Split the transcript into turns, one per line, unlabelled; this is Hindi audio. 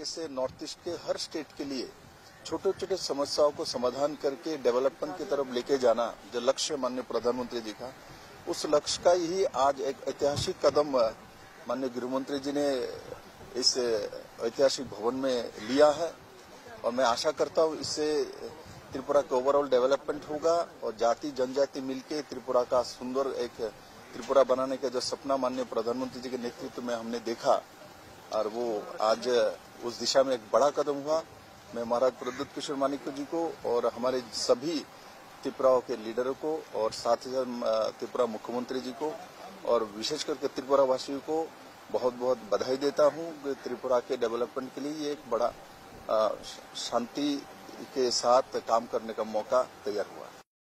तरीके से नॉर्थ ईस्ट के हर स्टेट के लिए छोटे छोटे समस्याओं को समाधान करके डेवलपमेंट की तरफ लेके जाना जो लक्ष्य माननीय प्रधानमंत्री जी का, उस लक्ष्य का ही आज एक ऐतिहासिक कदम माननीय गृहमंत्री जी ने इस ऐतिहासिक भवन में लिया है। और मैं आशा करता हूं इससे त्रिपुरा का ओवरऑल डेवलपमेंट होगा और जाति जनजाति मिलकर त्रिपुरा का सुंदर एक त्रिपुरा बनाने का जो सपना माननीय प्रधानमंत्री जी के नेतृत्व में हमने देखा और वो आज उस दिशा में एक बड़ा कदम हुआ। मैं महाराज प्रद्युत किशोर मानिक्य जी को और हमारे सभी त्रिपुरा के लीडरों को और साथ ही त्रिपुरा मुख्यमंत्री जी को और विशेष करके त्रिपुरा वासियों को बहुत बहुत बधाई देता हूं। त्रिपुरा के डेवलपमेंट के लिए ये एक बड़ा शांति के साथ काम करने का मौका तैयार हुआ।